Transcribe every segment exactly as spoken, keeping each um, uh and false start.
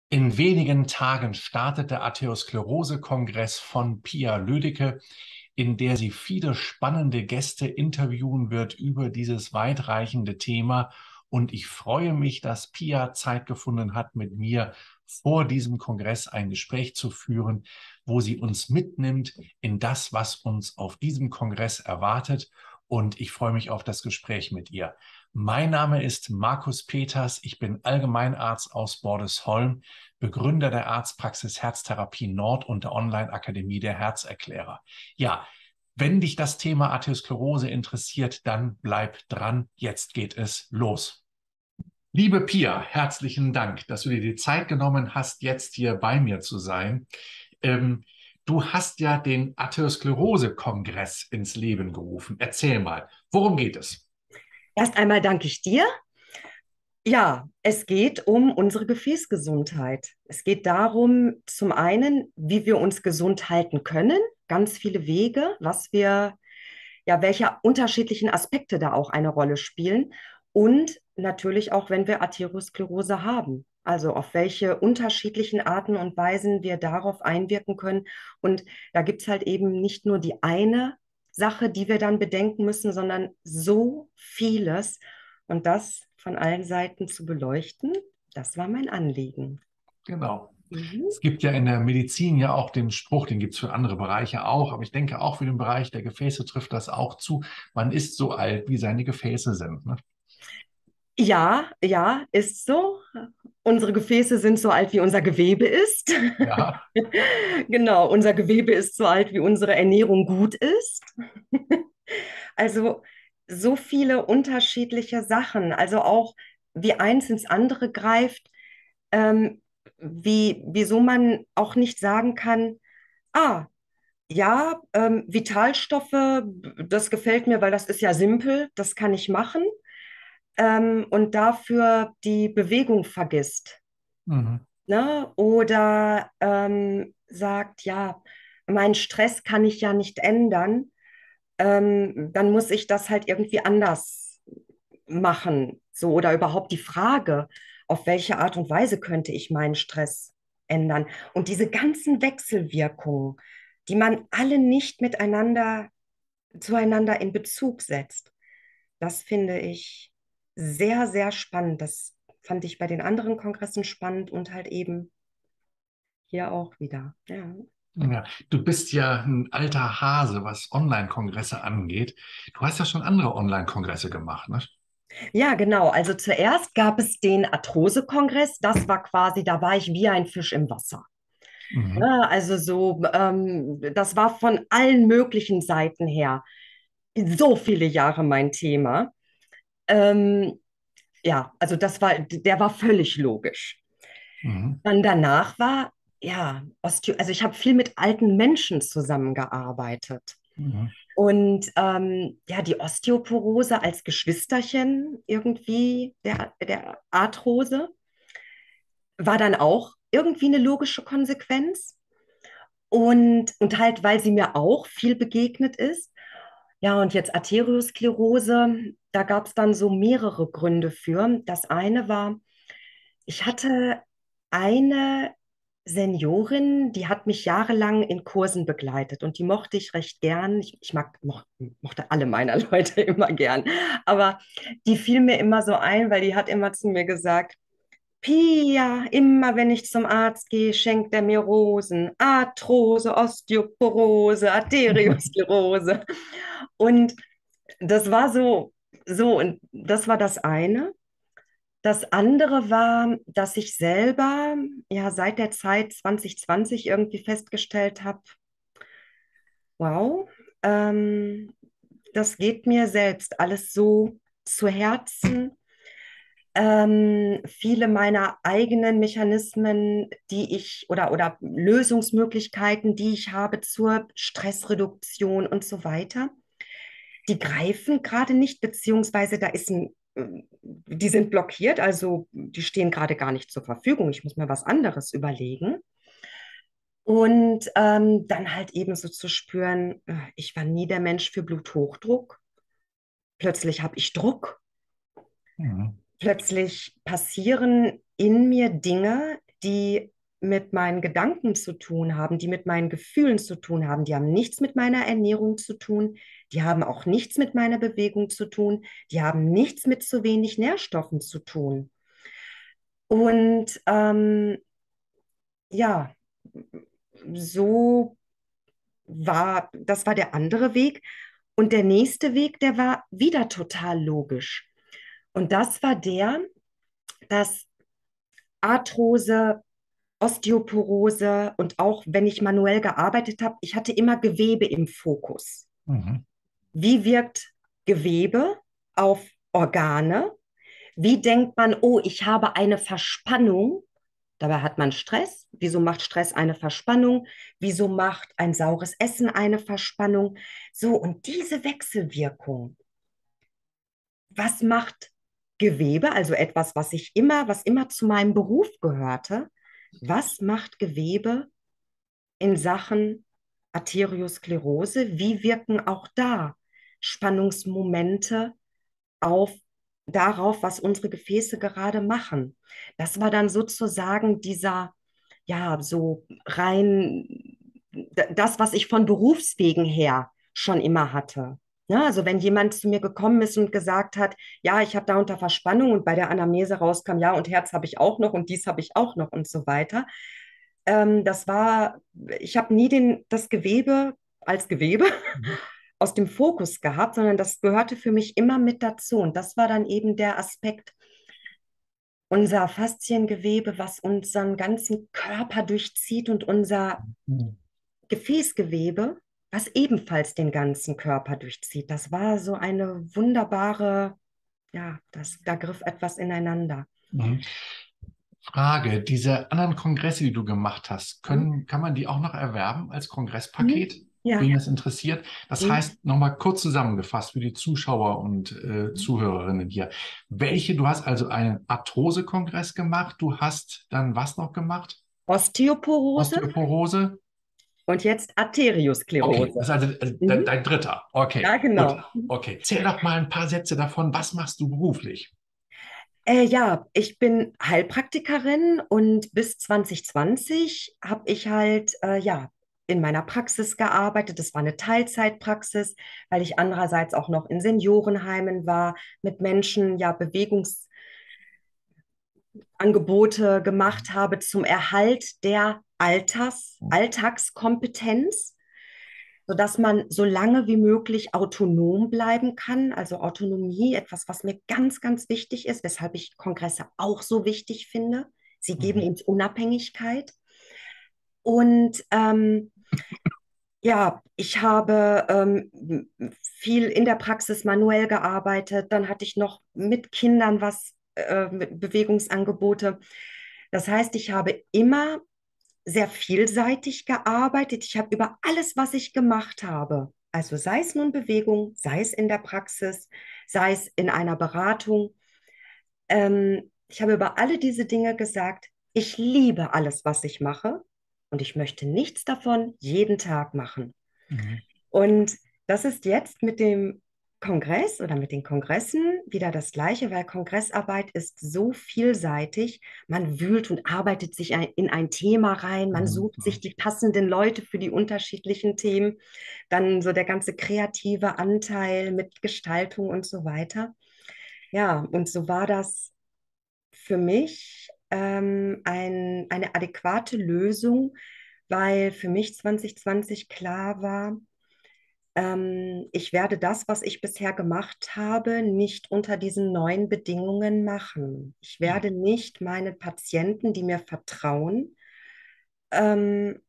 In wenigen Tagen startet der Arteriosklerose-Kongress von Pia Lüdecke, in der sie viele spannende Gäste interviewen wird über dieses weitreichende Thema. Und ich freue mich, dass Pia Zeit gefunden hat, mit mir vor diesem Kongress ein Gespräch zu führen, wo sie uns mitnimmt in das, was uns auf diesem Kongress erwartet. Und ich freue mich auf das Gespräch mit ihr. Mein Name ist Markus Peters. Ich bin Allgemeinarzt aus Bordesholm, Begründer der Arztpraxis Herztherapie Nord und der Online-Akademie der Herzerklärer. Ja, wenn dich das Thema Arteriosklerose interessiert, dann bleib dran. Jetzt geht es los. Liebe Pia, herzlichen Dank, dass du dir die Zeit genommen hast, jetzt hier bei mir zu sein. Ähm, du hast ja den Arteriosklerose-Kongress ins Leben gerufen. Erzähl mal, worum geht es? Erst einmal danke ich dir. Ja, es geht um unsere Gefäßgesundheit. Es geht darum, zum einen, wie wir uns gesund halten können, ganz viele Wege, was wir, ja, welche unterschiedlichen Aspekte da auch eine Rolle spielen und natürlich auch, wenn wir Arteriosklerose haben. Also auf welche unterschiedlichen Arten und Weisen wir darauf einwirken können. Und da gibt es halt eben nicht nur die eine Sache, die wir dann bedenken müssen, sondern so vieles. Und das von allen Seiten zu beleuchten, das war mein Anliegen. Genau. Mhm. Es gibt ja in der Medizin ja auch den Spruch, den gibt es für andere Bereiche auch, aber ich denke auch für den Bereich der Gefäße trifft das auch zu. Man ist so alt, wie seine Gefäße sind. Ne? Ja, ja, ist so. Unsere Gefäße sind so alt, wie unser Gewebe ist. Ja. Genau, unser Gewebe ist so alt, wie unsere Ernährung gut ist. Also so viele unterschiedliche Sachen, also auch wie eins ins andere greift, ähm, wie, wieso man auch nicht sagen kann, ah, ja, ähm, Vitalstoffe, das gefällt mir, weil das ist ja simpel, das kann ich machen. Ähm, und dafür die Bewegung vergisst. Mhm. Ne? Oder ähm, sagt, ja, meinen Stress kann ich ja nicht ändern, ähm, dann muss ich das halt irgendwie anders machen. So, oder überhaupt die Frage, auf welche Art und Weise könnte ich meinen Stress ändern? Und diese ganzen Wechselwirkungen, die man alle nicht miteinander, zueinander in Bezug setzt, das finde ich sehr, sehr spannend. Das fand ich bei den anderen Kongressen spannend und halt eben hier auch wieder. Ja. Ja, du bist ja ein alter Hase, was Online-Kongresse angeht. Du hast ja schon andere Online-Kongresse gemacht, ne? Ja, genau. Also zuerst gab es den Arthrose-Kongress. Das war quasi, da war ich wie ein Fisch im Wasser. Mhm. Ja, also so, ähm, das war von allen möglichen Seiten her so viele Jahre mein Thema. Ähm, ja, also das war, der war völlig logisch. Mhm. Dann danach war, ja, Osteo, also ich habe viel mit alten Menschen zusammengearbeitet. Mhm. Und ähm, ja, die Osteoporose als Geschwisterchen irgendwie der, der Arthrose war dann auch irgendwie eine logische Konsequenz. Und, und halt, weil sie mir auch viel begegnet ist. Ja, und jetzt Arteriosklerose, da gab es dann so mehrere Gründe für. Das eine war, ich hatte eine Seniorin, die hat mich jahrelang in Kursen begleitet und die mochte ich recht gern. Ich, ich mag, moch, mochte alle meiner Leute immer gern, aber die fiel mir immer so ein, weil die hat immer zu mir gesagt, Pia, immer wenn ich zum Arzt gehe, schenkt er mir Rosen. Arthrose, Osteoporose, Arteriosklerose. Und das war so, so, und das war das eine. Das andere war, dass ich selber ja seit der Zeit zwanzig zwanzig irgendwie festgestellt habe, wow, ähm, das geht mir selbst alles so zu Herzen. Ähm, viele meiner eigenen Mechanismen, die ich oder, oder Lösungsmöglichkeiten, die ich habe zur Stressreduktion und so weiter, die greifen gerade nicht, beziehungsweise da ist ein, äh, die sind blockiert, also die stehen gerade gar nicht zur Verfügung. Ich muss mir was anderes überlegen. Und ähm, dann halt eben so zu spüren, äh, ich war nie der Mensch für Bluthochdruck. Plötzlich habe ich Druck. Mhm. Plötzlich passieren in mir Dinge. die mit meinen Gedanken zu tun haben, die mit meinen Gefühlen zu tun haben. Die haben nichts mit meiner Ernährung zu tun, die haben auch nichts mit meiner Bewegung zu tun, die haben nichts mit zu wenig Nährstoffen zu tun. Und ähm, ja, so war, das war der andere Weg. Und der nächste Weg, der war wieder total logisch. Und das war der, dass Arthrose, Osteoporose und auch wenn ich manuell gearbeitet habe, ich hatte immer Gewebe im Fokus. Mhm. Wie wirkt Gewebe auf Organe? Wie denkt man, oh, ich habe eine Verspannung? Dabei hat man Stress. Wieso macht Stress eine Verspannung? Wieso macht ein saures Essen eine Verspannung? So, und diese Wechselwirkung, was macht Gewebe, also etwas, was ich immer, was immer zu meinem Beruf gehörte, was macht Gewebe in Sachen Arteriosklerose? Wie wirken auch da Spannungsmomente auf darauf, was unsere Gefäße gerade machen? Das war dann sozusagen dieser, ja, so rein das, was ich von Berufswegen her schon immer hatte. Ja, also wenn jemand zu mir gekommen ist und gesagt hat, ja, ich habe da unter Verspannung und bei der Anamnese rauskam, ja, und Herz habe ich auch noch und dies habe ich auch noch und so weiter. Ähm, das war, ich habe nie den, das Gewebe als Gewebe Mhm. aus dem Fokus gehabt, sondern das gehörte für mich immer mit dazu. Und das war dann eben der Aspekt, unser Fasziengewebe, was unseren ganzen Körper durchzieht und unser Mhm. Gefäßgewebe, was ebenfalls den ganzen Körper durchzieht. Das war so eine wunderbare, ja, das, da griff etwas ineinander. Mhm. Frage, diese anderen Kongresse, die du gemacht hast, Mhm. können, kann man die auch noch erwerben als Kongresspaket? Mhm. Ja. Wen das interessiert. Das Mhm. heißt, nochmal kurz zusammengefasst für die Zuschauer und äh, Zuhörerinnen hier. Welche, du hast also einen Arthrose-Kongress gemacht, du hast dann was noch gemacht? Osteoporose Osteoporose? und jetzt Okay, das Arteriosklerose. ist also äh, de- Mhm. dein dritter. Okay, Ja, gut. genau. Okay, zähl doch mal ein paar Sätze davon. Was machst du beruflich? Äh, ja, ich bin Heilpraktikerin und bis zwanzig zwanzig habe ich halt äh, ja in meiner Praxis gearbeitet. Das war eine Teilzeitpraxis, weil ich andererseits auch noch in Seniorenheimen war, mit Menschen ja Bewegungsangebote gemacht habe zum Erhalt der Alters, Alltagskompetenz, sodass man so lange wie möglich autonom bleiben kann. Also Autonomie, etwas, was mir ganz, ganz wichtig ist, weshalb ich Kongresse auch so wichtig finde. Sie geben Mhm. uns Unabhängigkeit. Und ähm, ja, ich habe ähm, viel in der Praxis manuell gearbeitet. Dann hatte ich noch mit Kindern was, äh, mit Bewegungsangebote. Das heißt, ich habe immer sehr vielseitig gearbeitet. Ich habe über alles, was ich gemacht habe, also sei es nun Bewegung, sei es in der Praxis, sei es in einer Beratung, ähm, ich habe über alle diese Dinge gesagt, ich liebe alles, was ich mache und ich möchte nichts davon jeden Tag machen. Mhm. Und das ist jetzt mit dem Kongress oder mit den Kongressen wieder das Gleiche, weil Kongressarbeit ist so vielseitig. Man wühlt und arbeitet sich ein, in ein Thema rein, man Mhm. sucht sich die passenden Leute für die unterschiedlichen Themen, dann so der ganze kreative Anteil mit Gestaltung und so weiter. Ja, und so war das für mich ähm, ein, eine adäquate Lösung, weil für mich zwanzig zwanzig klar war, ähm, ich werde das, was ich bisher gemacht habe, nicht unter diesen neuen Bedingungen machen. Ich Ja. werde nicht meine Patienten, die mir vertrauen, ähm,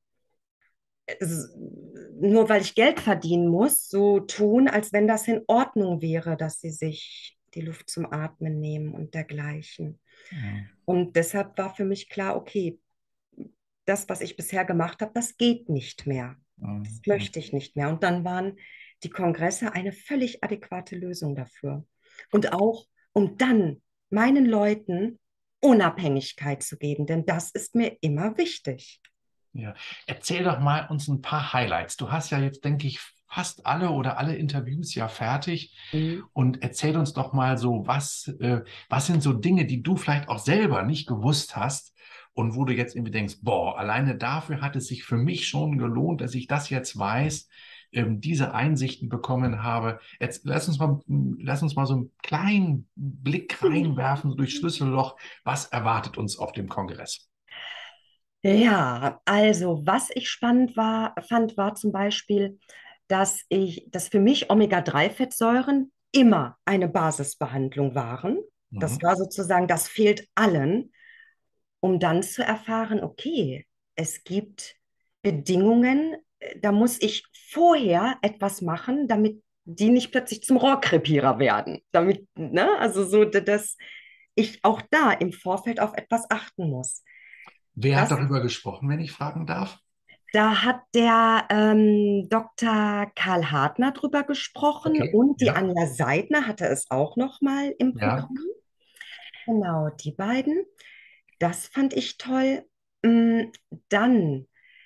s- nur weil ich Geld verdienen muss, so tun, als wenn das in Ordnung wäre, dass sie sich die Luft zum Atmen nehmen und dergleichen. Mhm. Und deshalb war für mich klar, okay, das, was ich bisher gemacht habe, das geht nicht mehr. Das Mhm. möchte ich nicht mehr. Und dann waren die Kongresse eine völlig adäquate Lösung dafür. Und auch, um dann meinen Leuten Unabhängigkeit zu geben, denn das ist mir immer wichtig. Ja. Erzähl doch mal uns ein paar Highlights. Du hast ja jetzt, denke ich, fast alle oder alle Interviews ja fertig. Mhm. Und erzähl uns doch mal so, was, äh, was sind so Dinge, die du vielleicht auch selber nicht gewusst hast und wo du jetzt irgendwie denkst, boah, alleine dafür hat es sich für mich schon gelohnt, dass ich das jetzt weiß, ähm, diese Einsichten bekommen habe. Jetzt lass uns mal, lass uns mal so einen kleinen Blick reinwerfen durch Schlüsselloch. Was erwartet uns auf dem Kongress? Ja, also was ich spannend war, fand, war zum Beispiel, dass ich, dass für mich Omega drei Fettsäuren immer eine Basisbehandlung waren. Das Mhm. war sozusagen, das fehlt allen, um dann zu erfahren, okay, es gibt Bedingungen, äh, da muss ich vorher etwas machen, damit die nicht plötzlich zum Rohrkrepierer werden. Damit, ne, also so, dass ich auch da im Vorfeld auf etwas achten muss. Wer hat Das darüber gesprochen, wenn ich fragen darf? Da hat der ähm, Doktor Karl Hartner drüber gesprochen Okay, und die ja, Anja Seidner hatte es auch noch mal im ja. Programm. Genau, die beiden. Das fand ich toll. Mm, Dann,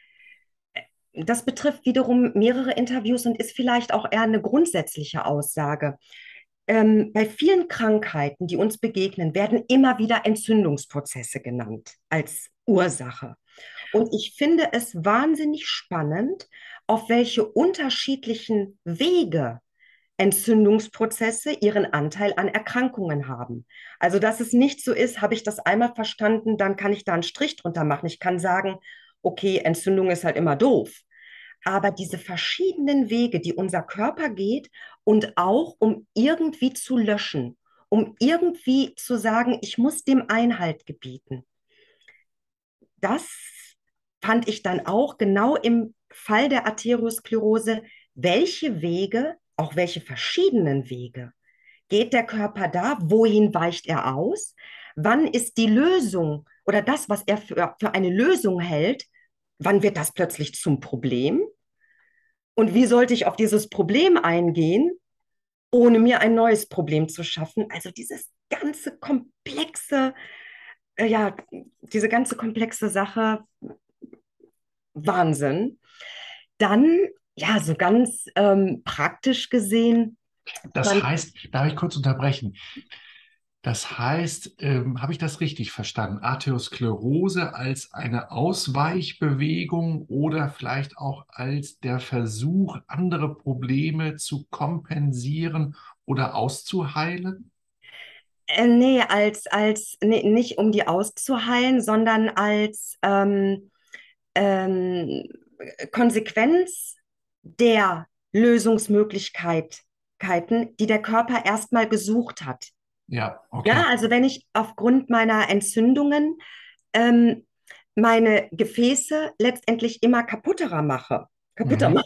das betrifft wiederum mehrere Interviews und ist vielleicht auch eher eine grundsätzliche Aussage. Ähm, bei vielen Krankheiten, die uns begegnen, werden immer wieder Entzündungsprozesse genannt als Ursache. Und ich finde es wahnsinnig spannend, auf welche unterschiedlichen Wege Entzündungsprozesse ihren Anteil an Erkrankungen haben. Also, dass es nicht so ist, habe ich das einmal verstanden, dann kann ich da einen Strich drunter machen. Ich kann sagen, okay, Entzündung ist halt immer doof. Aber diese verschiedenen Wege, die unser Körper geht und auch um irgendwie zu löschen, um irgendwie zu sagen, ich muss dem Einhalt gebieten, das fand ich dann auch genau im Fall der Arteriosklerose, welche Wege, auch welche verschiedenen Wege, geht der Körper da, wohin weicht er aus, wann ist die Lösung oder das, was er für, für eine Lösung hält, wann wird das plötzlich zum Problem und wie sollte ich auf dieses Problem eingehen, ohne mir ein neues Problem zu schaffen. Also dieses ganze komplexe, äh, ja, diese ganze komplexe Sache, Wahnsinn. Dann, ja, so ganz ähm, praktisch gesehen, Das fand, heißt, darf ich kurz unterbrechen? Das heißt, ähm, habe ich das richtig verstanden? Arteriosklerose als eine Ausweichbewegung oder vielleicht auch als der Versuch, andere Probleme zu kompensieren oder auszuheilen? äh, nee, als, als nee, nicht um die auszuheilen, sondern als ähm, ähm, Konsequenz der Lösungsmöglichkeiten, die der Körper erstmal gesucht hat. Ja, Ja, okay. also wenn ich aufgrund meiner Entzündungen ähm, meine Gefäße letztendlich immer kaputterer mache, kaputter Mhm. mache.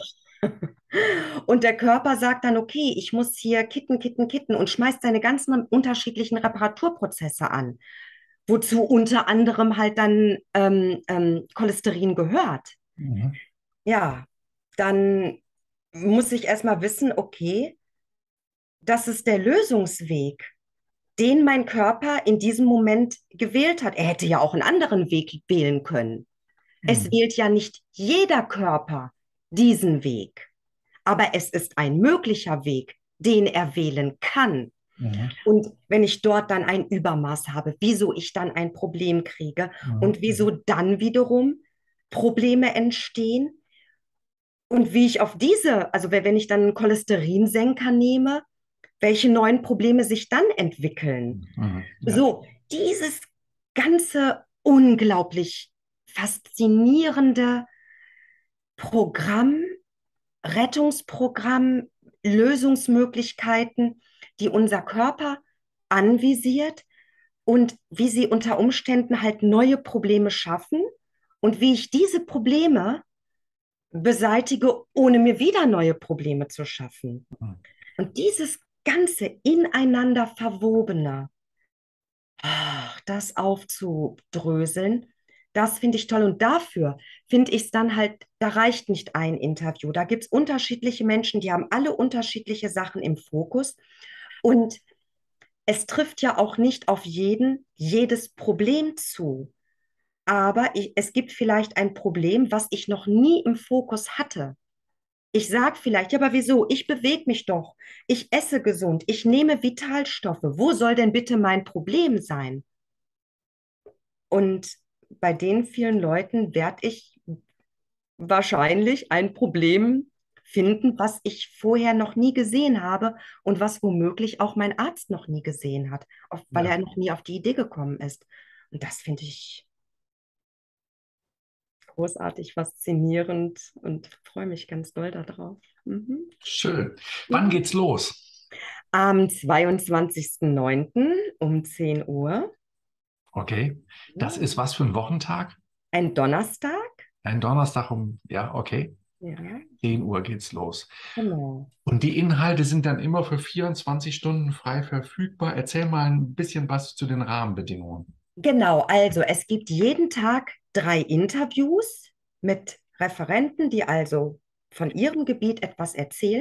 Und der Körper sagt dann, okay, ich muss hier kitten, kitten, kitten und schmeißt seine ganzen unterschiedlichen Reparaturprozesse an, wozu unter anderem halt dann ähm, ähm, Cholesterin gehört. Mhm. Ja, dann muss ich erstmal wissen, okay, das ist der Lösungsweg, den mein Körper in diesem Moment gewählt hat. Er hätte ja auch einen anderen Weg wählen können. Es Mhm. wählt ja nicht jeder Körper diesen Weg, aber es ist ein möglicher Weg, den er wählen kann. Mhm. Und wenn ich dort dann ein Übermaß habe, wieso ich dann ein Problem kriege Mhm. und wieso dann wiederum Probleme entstehen und wie ich auf diese, also wenn ich dann einen Cholesterinsenker nehme, welche neuen Probleme sich dann entwickeln. Mhm. Ja. So, dieses ganze unglaublich faszinierende Programm, Rettungsprogramm, Lösungsmöglichkeiten, die unser Körper anvisiert und wie sie unter Umständen halt neue Probleme schaffen und wie ich diese Probleme beseitige, ohne mir wieder neue Probleme zu schaffen. Mhm. Und dieses ganze ineinander verwobene, ach, das aufzudröseln, das finde ich toll. Und dafür finde ich es dann halt, da reicht nicht ein Interview. Da gibt es unterschiedliche Menschen, die haben alle unterschiedliche Sachen im Fokus. Und es trifft ja auch nicht auf jeden jedes Problem zu. Aber ich, es gibt vielleicht ein Problem, was ich noch nie im Fokus hatte. Ich sage vielleicht, ja, aber wieso? Ich bewege mich doch. Ich esse gesund. Ich nehme Vitalstoffe. Wo soll denn bitte mein Problem sein? Und bei den vielen Leuten werde ich wahrscheinlich ein Problem finden, was ich vorher noch nie gesehen habe und was womöglich auch mein Arzt noch nie gesehen hat, auf, weil Ja. er noch nie auf die Idee gekommen ist. Und das finde ich großartig faszinierend und freue mich ganz doll darauf. Mhm. Schön. Wann Mhm. geht's los? Am zweiundzwanzigsten neunten um zehn Uhr. Okay. Das Ja. ist was für ein Wochentag? Ein Donnerstag. Ein Donnerstag um, ja, okay. Ja, zehn Uhr geht's los. genau. Und die Inhalte sind dann immer für vierundzwanzig Stunden frei verfügbar. Erzähl mal ein bisschen was zu den Rahmenbedingungen. Genau, also es gibt jeden Tag drei Interviews mit Referenten, die also von ihrem Gebiet etwas erzählen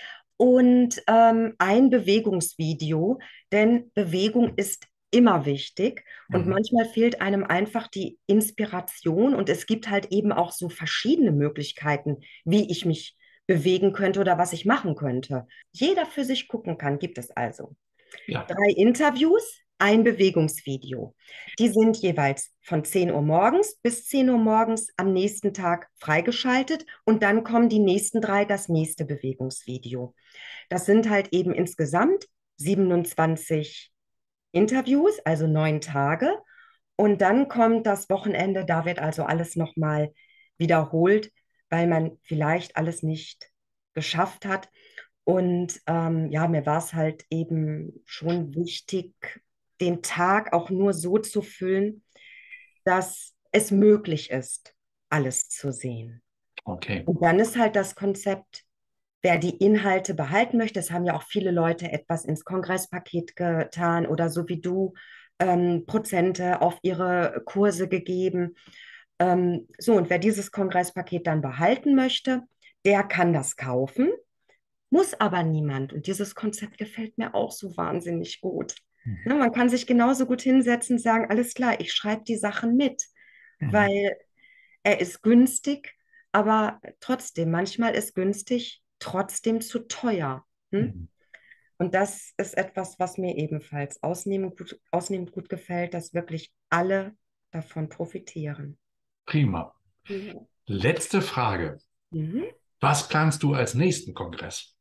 und ähm, ein Bewegungsvideo, denn Bewegung ist immer wichtig und Mhm. manchmal fehlt einem einfach die Inspiration und es gibt halt eben auch so verschiedene Möglichkeiten, wie ich mich bewegen könnte oder was ich machen könnte. Jeder für sich gucken kann, gibt es also. Ja, Drei Interviews, ein Bewegungsvideo. Die sind jeweils von zehn Uhr morgens bis zehn Uhr morgens am nächsten Tag freigeschaltet und dann kommen die nächsten drei das nächste Bewegungsvideo. Das sind halt eben insgesamt siebenundzwanzig Interviews, also neun Tage. Und dann kommt das Wochenende, da wird also alles nochmal wiederholt, weil man vielleicht alles nicht geschafft hat. Und ähm, ja, mir war es halt eben schon wichtig, den Tag auch nur so zu füllen, dass es möglich ist, alles zu sehen. okay. Und dann ist halt das Konzept, wer die Inhalte behalten möchte, es haben ja auch viele Leute etwas ins Kongresspaket getan oder so wie du ähm, Prozente auf ihre Kurse gegeben. Ähm, so, und wer dieses Kongresspaket dann behalten möchte, der kann das kaufen, muss aber niemand. Und dieses Konzept gefällt mir auch so wahnsinnig gut. Mhm. Ne, man kann sich genauso gut hinsetzen und sagen, alles klar, ich schreibe die Sachen mit, Mhm. weil er ist günstig, aber trotzdem, manchmal ist günstig trotzdem zu teuer. Hm? Mhm. Und das ist etwas, was mir ebenfalls ausnehmend gut, ausnehmend gut gefällt, dass wirklich alle davon profitieren. Prima. Ja. Letzte Frage. Mhm. Was planst du als nächsten Kongress?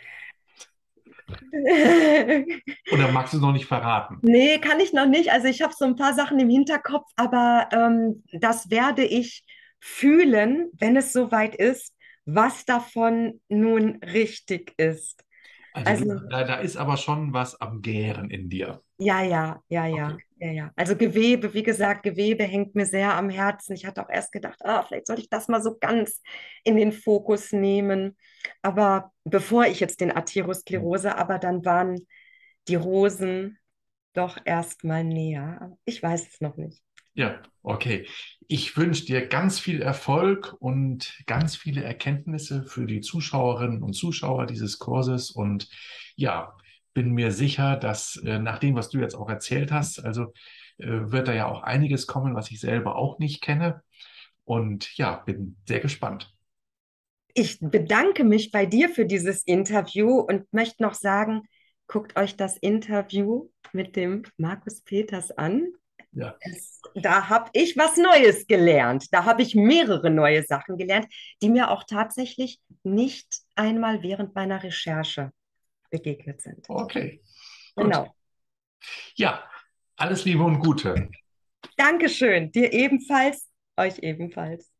Oder magst du es noch nicht verraten? Nee, kann ich noch nicht. Also ich habe so ein paar Sachen im Hinterkopf, aber ähm, das werde ich fühlen, wenn es soweit ist, was davon nun richtig ist. Also du, Also da, da ist aber schon was am Gären in dir. ja, ja, ja, Okay. ja, ja, ja. Also Gewebe, wie gesagt, Gewebe hängt mir sehr am Herzen. Ich hatte auch erst gedacht, ah, vielleicht sollte ich das mal so ganz in den Fokus nehmen. Aber bevor ich jetzt den Arteriosklerose, aber dann waren die Rosen doch erst mal näher. Ich weiß es noch nicht. Ja, okay. Ich wünsche dir ganz viel Erfolg und ganz viele Erkenntnisse für die Zuschauerinnen und Zuschauer dieses Kurses. Und ja, bin mir sicher, dass äh, nach dem, was du jetzt auch erzählt hast, also äh, wird da ja auch einiges kommen, was ich selber auch nicht kenne. Und ja, bin sehr gespannt. Ich bedanke mich bei dir für dieses Interview und möchte noch sagen, guckt euch das Interview mit dem Markus Peters an. Ja, Es, da habe ich was Neues gelernt. Da habe ich mehrere neue Sachen gelernt, die mir auch tatsächlich nicht einmal während meiner Recherche begegnet sind. okay, gut. Genau. Ja, alles Liebe und Gute. Dankeschön. Dir ebenfalls, euch ebenfalls.